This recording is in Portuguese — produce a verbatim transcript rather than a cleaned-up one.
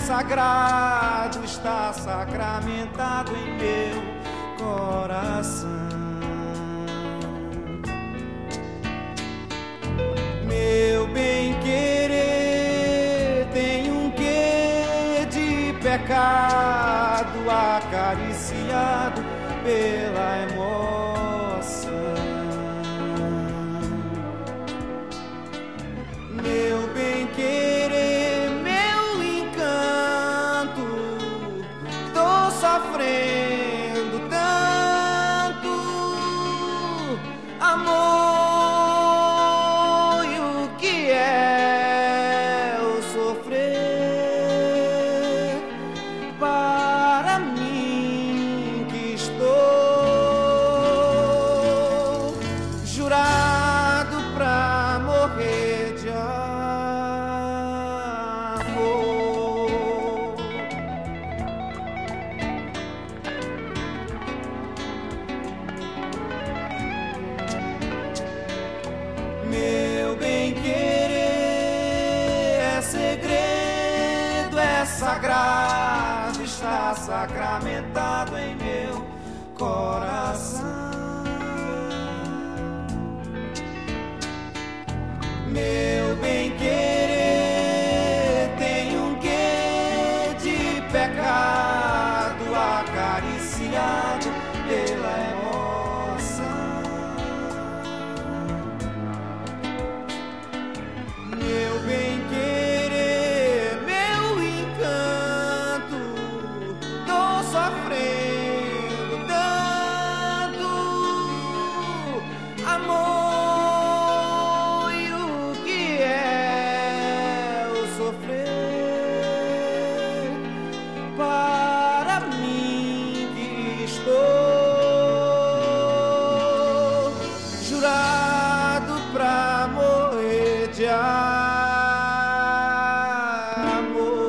sagrado está sacramentado em meu coração. Meu bem-querer tem um quê de pecado acariciado pela emoção. Meu bem-querer, meu encanto, tô sofrendo tanto amor, e o que é o sofrer para mim que estou jurado pra morrer de amor. Meu bem-querer é segredo, é sagrado, está sacramentado em meu coração. Meu bem-querer tem um quê de pecado acariciado pela emoção. Meu bem-querer, meu encanto, tô sofrendo tanto amor, e o que é o sofrer para mim que estou jurado pra morrer de amor.